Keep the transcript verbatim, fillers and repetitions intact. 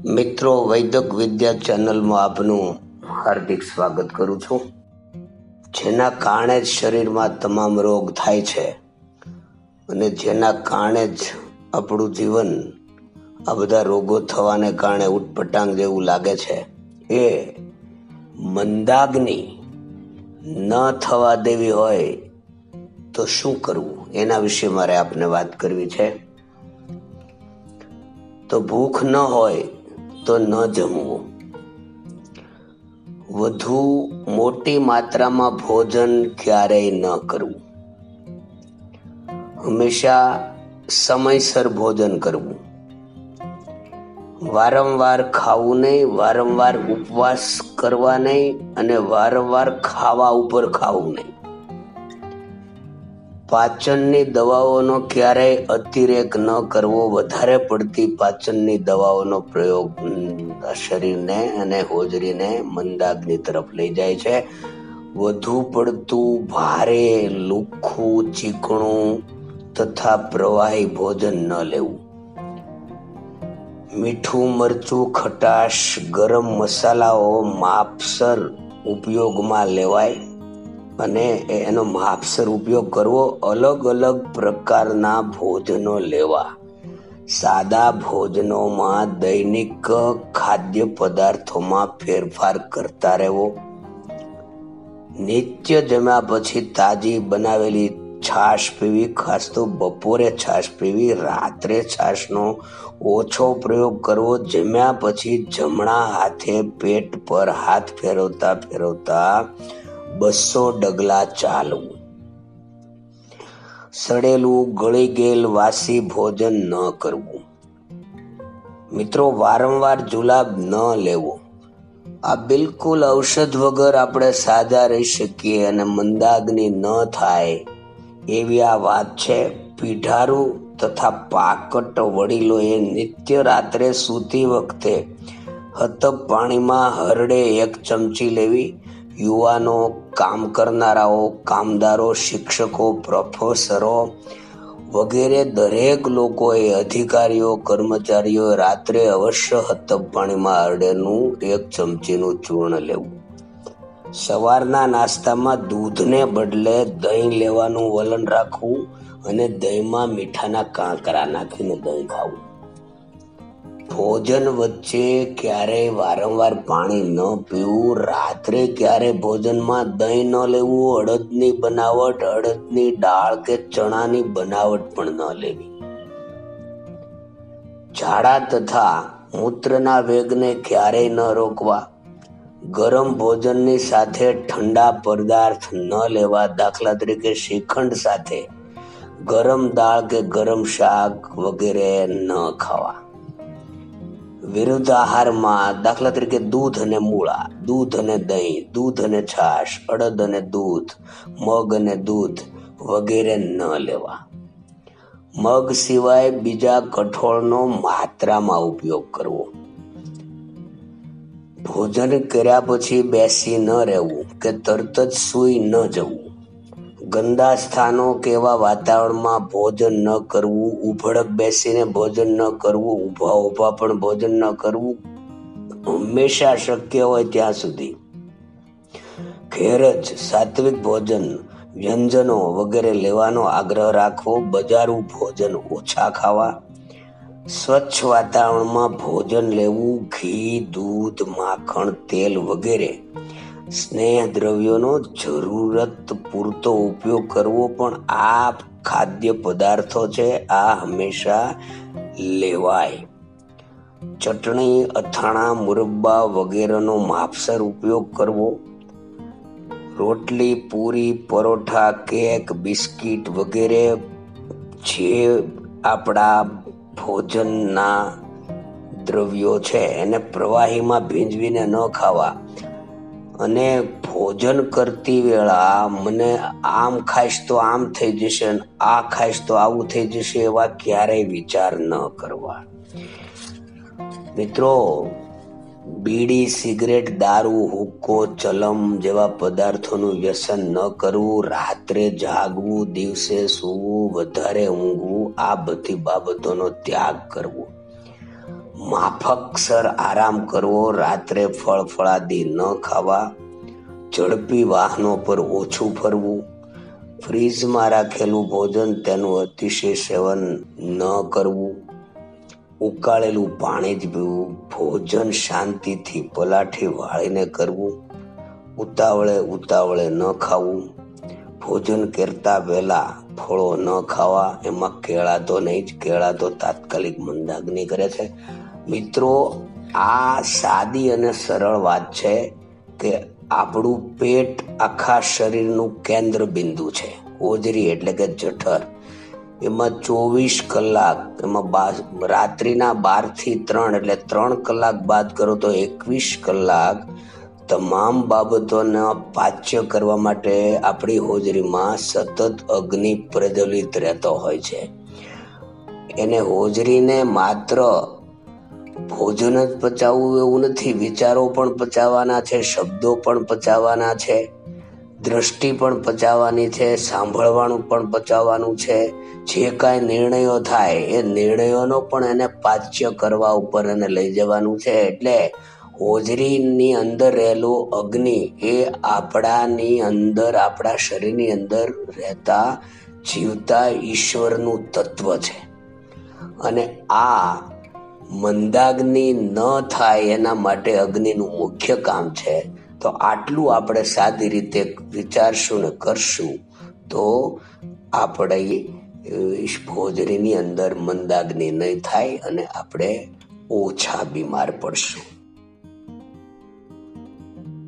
મિત્રો, વૈદક વિદ્યા ચેનલમાં આપનું હાર્દિક સ્વાગત કરું છું. જેના કારણે જ શરીરમાં તમામ રોગ થાય છે અને જેના કારણે જ આપણું જીવન આ બધા રોગો થવાને કારણે ઉટપટાંગ જેવું લાગે છે, એ મંદાગ્નિ ન થવા દેવી હોય તો શું કરવું, એના વિશે મારે આપને વાત કરવી છે. તો ભૂખ ન હોય તો ન જમવું. વધુ મોટી માત્રામાં ભોજન ક્યારેય ન કરવું. હંમેશા સમયસર ભોજન કરવું. વારંવાર ખાવું નહીં, વારંવાર ઉપવાસ કરવા નહીં અને વારંવાર ખાવા ઉપર ખાવું નહીં. પાચનની દવાઓનો ક્યારેય અતિરેક ન કરવો. વધારે પડતી પાચનની દવાઓનો પ્રયોગ શરીરને અને હોજરીને મંદાગ્નિ તરફ લઈ જાય છે. વધુ પડતું ભારે, લુખ્ખું, ચીકણું તથા પ્રવાહી ભોજન ન લેવું. મીઠું, મરચું, ખટાશ, ગરમ મસાલાઓ માપસર ઉપયોગમાં લેવાય અને એનો માપસર ઉપયોગ કરવો. અલગ અલગ પ્રકારના ભોજનો લેવા. સાદા ભોજનોમાં દૈનિક ખાદ્ય પદાર્થોમાં ફેરફાર કરતા રહેવો. નિત્ય જમ્યા પછી તાજી બનાવેલી છાશ પીવી. ખાસ તો બપોરે છાશ પીવી. રાત્રે છાશનો ઓછો પ્રયોગ કરવો. જમ્યા પછી જમણા હાથે પેટ પર હાથ ફેરવતા ફેરવતા બસો ડગલા ચાલવું. સડેલું, ગળી ગયેલ, વાસી ભોજન ન કરવું. મિત્રો, વારંવાર જુલાબ ન લેવો. આ બિલકુલ ઔષધ વગર આપણે સાજા રહી શકીએ અને મંદાગ્નિ ન થાય એવી આ વાત છે. પીઢારું તથા પાકટ વડીલોએ નિત્ય રાત્રે સૂતી વખતે હતપ પાણીમાં હરડે એક ચમચી લેવી. યુવાનો, કામ કરનારાઓ, કામદારો, શિક્ષકો, પ્રોફેસરો વગેરે દરેક લોકોએ, અધિકારીઓ, કર્મચારીઓ રાત્રે અવશ્ય હતપ પાણીમાં હરડેનું એક ચમચીનું ચૂર્ણ લેવું. સવારના નાસ્તામાં દૂધને બદલે દહીં લેવાનું વલણ રાખવું અને દહીંમાં મીઠાના કાંકરા નાખીને દહીં ખાવું. ભોજન વચ્ચે ક્યારેય વારંવાર પાણી ન પીવું. રાત્રે ક્યારેય ભોજનમાં દહીં ન લેવું. અડદની બનાવટ, અડદની દાળ કે ચણાની બનાવટ પણ ન લેવી. ઝાડા તથા મૂત્રના વેગને ક્યારેય ન રોકવા. ગરમ ભોજનની સાથે ઠંડા પદાર્થ ન લેવા. દાખલા તરીકે શ્રીખંડ સાથે ગરમ દાળ કે ગરમ શાક વગેરે ન ખાવા. વિરુદ્ધ આહારમાં દાખલા તરીકે દૂધ અને મૂળા, દૂધ અને દહીં, દૂધ અને છાશ, અડદ અને દૂધ, મગ અને દૂધ વગેરે ન લેવા. મગ સિવાય બીજા કઠોળનો માત્રામાં ઉપયોગ કરવો. ભોજન કર્યા પછી બેસી ન રહેવું કે તરત જ સૂઈ ન જવું. ગંદા સ્થાનો કે એવા વાતાવરણમાં ભોજન ન કરવું. ઉભડક બેસીને ભોજન ન કરવું. ઊભા ઊભા પણ ભોજન ન કરવું. હંમેશા શક્ય હોય ત્યાં સુધી ઘેર જ સાત્વિક ભોજન, વ્યંજનો વગેરે લેવાનો આગ્રહ રાખવો. બજારું ભોજન ઓછા ખાવા. સ્વચ્છ વાતાવરણમાં ભોજન લેવું. ઘી, દૂધ, માખણ, તેલ વગેરે સ્નેહ દ્રવ્યોનો જરૂરત પૂરતો ઉપયોગ કરવો. પણ આ ખાદ્ય પદાર્થો છે, આ હંમેશા લેવાય. ચટણી, અથાણા, મુરબ્બા વગેરેનો માપસર ઉપયોગ કરવો. રોટલી, પૂરી, પરોઠા, કેક, બિસ્કિટ વગેરે જે આપણા ભોજનના દ્રવ્યો છે એને પ્રવાહીમાં ભીંજવીને ન ખાવા. અને ભોજન કરતી વેળા મને આમ ખાઈશ તો આમ થઈ જશે, આ ખાઈશ તો આવું થઈ જશે, એવા ક્યારેય વિચાર ન કરવા. મિત્રો, બીડી, સિગરેટ, દારૂ, હુક્કો, ચલમ જેવા પદાર્થોનું વ્યસન ન કરવું. રાત્રે જાગવું, દિવસે સૂવું, વધારે ઊંઘવું, આ બધી બાબતોનો ત્યાગ કરવો. માફકસર આરામ કરવો, રાત્રે ફળ ફળાદી ન ખાવા, ઝડપી વાહનો પર ઓછું ફરવું, ફ્રીજમાં રાખેલું ભોજન તેનું અતિશય સેવન ન કરવું, ઉકાળેલું પાણી જ પીવું, ભોજન શાંતિથી પલાઠી વાળીને કરવું, ઉતાવળે ઉતાવળે ન ખાવું, ભોજન કરતા પહેલા ફળો ન ખાવા, એમાં કેળા તો નહીં જ, કેળા તો તાત્કાલિક મંદાગ્નિ કરે છે. મિત્રો, આ સાદી અને સરળ વાત છે કે આપણું પેટ આખા શરીરનું કેન્દ્ર બિંદુ છે. હોજરી એટલે કે જઠર, એમાં ચોવીસ કલાક, એમાં રાત્રિના બાર થી ત્રણ એટલે ત્રણ કલાક બાદ કરો તો એકવીસ કલાક તમામ બાબતોને પાચ્ય કરવા માટે આપણી હોજરીમાં સતત અગ્નિ પ્રજ્વલિત રહેતો હોય છે. એને હોજરીને માત્ર ભોજન જ પચાવવું એવું નથી, વિચારો પણ પચાવવાના છે, શબ્દો પણ પચાવવાના છે, દ્રષ્ટિ પણ પચાવવાની છે, સાંભળવાનું પણ પચાવવાનું છે. જે કાંઈ નિર્ણયો થાય એ નિર્ણયોનો પણ એને પાચ્ય કરવા ઉપર એને લઈ જવાનું છે. એટલે હોજરીની અંદર રહેલું અગ્નિ એ આપણાની અંદર, આપણા શરીરની અંદર રહેતા જીવતા ઈશ્વરનું તત્વ છે. અને આ મંદાગ્નિ ન થાય એના માટે અગ્નિનું મુખ્ય કામ છે. તો આટલું આપણે સાદી રીતે વિચારશું ને કરશું તો આપણે હોજરીની અંદર મંદાગ્નિ નહીં થાય અને આપણે ઓછા બીમાર પડશું.